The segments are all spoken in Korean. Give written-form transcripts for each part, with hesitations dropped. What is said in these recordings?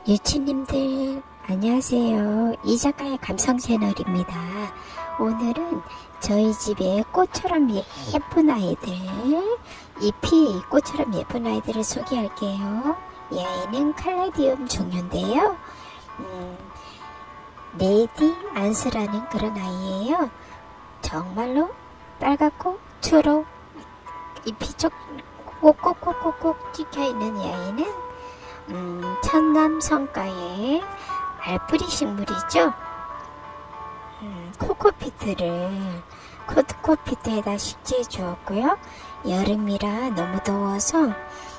유치님들 안녕하세요. 이작가의 감성 채널입니다. 오늘은 저희 집에 꽃처럼 예쁜 아이들, 잎이 꽃처럼 예쁜 아이들을 소개할게요. 이 아이는 칼라디움 종류인데요. 레이디 안스라는 그런 아이예요. 정말로 빨갛고 초록 잎이 꼭꼭꼭꼭꼭 찍혀있는 이 아이는 천남 성가의 알뿌리 식물이죠. 코코피트에다 식재해 주었고요. 여름이라 너무 더워서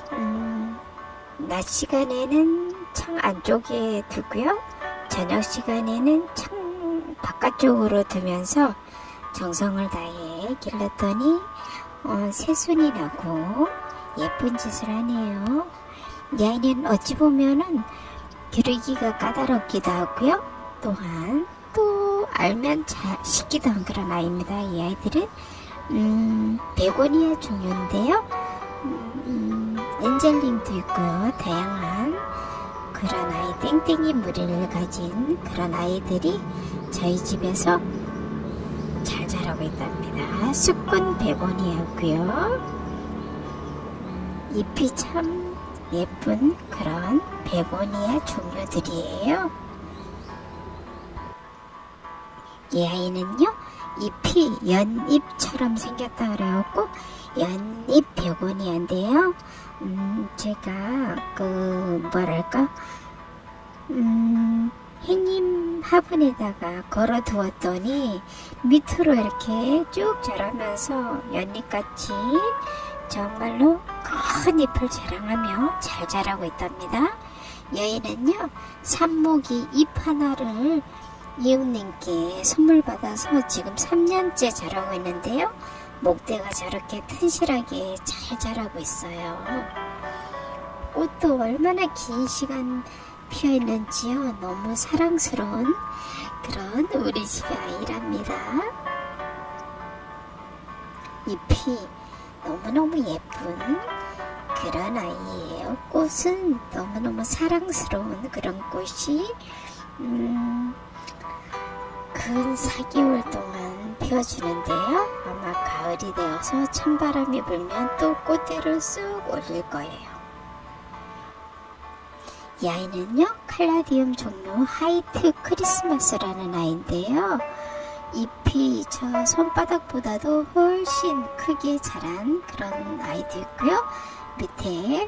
낮 시간에는 창 안쪽에 두고요. 저녁 시간에는 창 바깥쪽으로 두면서 정성을 다해 길렀더니 새순이 나고 예쁜 짓을 하네요. 이 아이는 어찌 보면은 기르기가 까다롭기도 하고요. 또한 또 알면 잘 씻기도 한 그런 아이입니다. 이 아이들은 베고니아 종류인데요. 엔젤링도 있고요. 다양한 그런 아이, 땡땡이 무늬를 가진 그런 아이들이 저희 집에서 잘 자라고 있답니다. 수꾼 베고니아고요. 잎이 참 예쁜 그런 베고니아 종류들이에요. 이 아이는요, 잎이 연잎처럼 생겼다 그래갖고 연잎 베고니아인데요. 제가 행님 화분에다가 걸어 두었더니 밑으로 이렇게 쭉 자라면서 연잎같이 정말로 큰 잎을 자랑하며 잘 자라고 있답니다. 여인은요, 삽목이 잎 하나를 이웃님께 선물 받아서 지금 3년째 자라고 있는데요. 목대가 저렇게 튼실하게 잘 자라고 있어요. 꽃도 얼마나 긴 시간 피어 있는지요. 너무 사랑스러운 그런 우리 집의 아이랍니다. 잎이 너무너무 예쁜 그런 아이예요. 꽃은 너무너무 사랑스러운 그런 꽃이 근 4개월 동안 피어주는데요. 아마 가을이 되어서 찬바람이 불면 또 꽃대를 쑥 올릴 거예요. 이 아이는요, 칼라디움 종류 하이트 크리스마스라는 아이인데요. 잎이 저 손바닥보다도 훨씬 크게 자란 그런 아이도 있고요. 밑에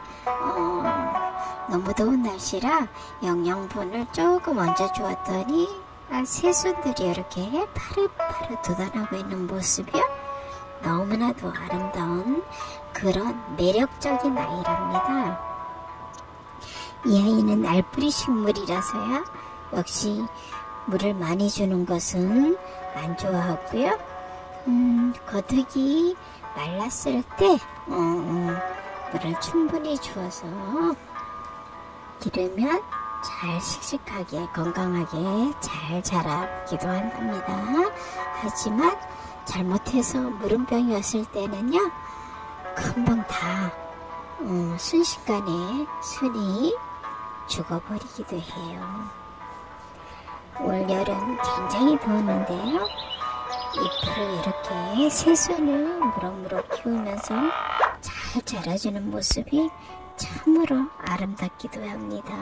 너무 더운 날씨라 영양분을 조금 얹어 주었더니 새순들이 이렇게 파릇파릇 돋아나고 있는 모습이요. 너무나도 아름다운 그런 매력적인 아이랍니다. 이 아이는 알뿌리 식물이라서야 역시 물을 많이 주는 것은 안 좋아하고요. 거두기 말랐을 때 물을 충분히 주어서 기르면 잘 씩씩하게 건강하게 잘 자라기도 한답니다. 하지만 잘못해서 물음병이 왔을 때는요, 금방 다 순식간에 순이 죽어버리기도 해요. 올여름 굉장히 더웠는데요. 잎을 이렇게 새순을 무럭무럭 키우면서 잘 자라주는 모습이 참으로 아름답기도 합니다.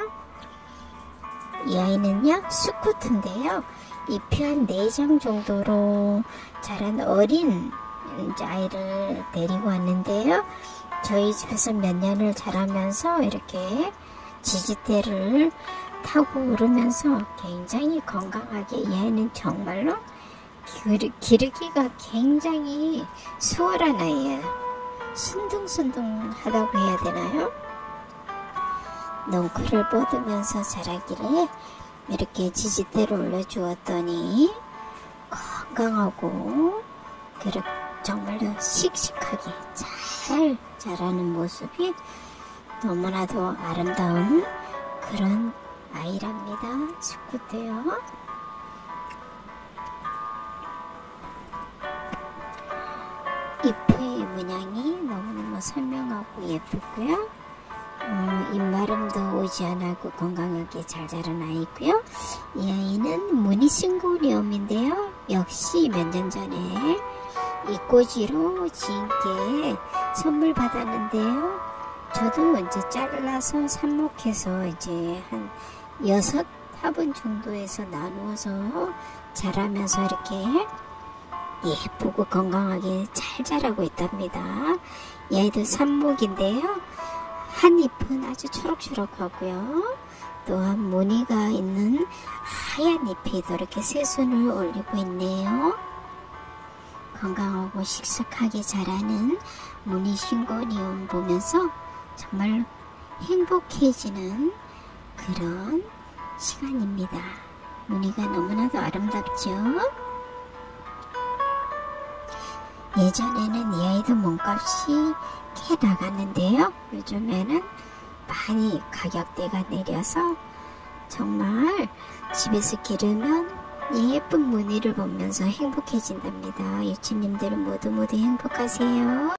이 아이는요, 수쿠트인데요. 잎이 한 4장 정도로 자란 어린 아이를 데리고 왔는데요. 저희 집에서 몇 년을 자라면서 이렇게 지지대를 타고 오르면서 굉장히 건강하게, 이 아이는 정말로 기르기가 굉장히 수월한 아이예요. 순둥순둥하다고 해야 되나요? 넝쿨을 뻗으면서 자라기를 이렇게 지지대를 올려주었더니 건강하고 정말로 씩씩하게 잘 자라는 모습이 너무나도 아름다운 그런 아이랍니다. 수쿠트요. 잎의 문양이 너무너무 선명하고 예쁘고요. 입마름도 오지 않고 건강하게 잘 자란 아이고요. 이 아이는 무늬싱고니움인데요. 역시 몇 년 전에 이 꼬지로 지인께 선물 받았는데요. 저도 이제 잘라서 삽목해서 이제 한 6화분 정도에서 나누어서 자라면서 이렇게 예쁘고 건강하게 잘 자라고 있답니다. 이 아이도 삽목인데요. 한 잎은 아주 초록초록하고요. 또한 무늬가 있는 하얀 잎에도 이렇게 새순을 올리고 있네요. 건강하고 식숙하게 자라는 무늬싱고니움 보면서 정말 행복해지는 그런 시간입니다. 무늬가 너무나도 아름답죠? 예전에는 이 아이도 몸값이 꽤 나갔는데요. 요즘에는 많이 가격대가 내려서 정말 집에서 기르면 예쁜 무늬를 보면서 행복해진답니다. 유치님들은 모두 행복하세요.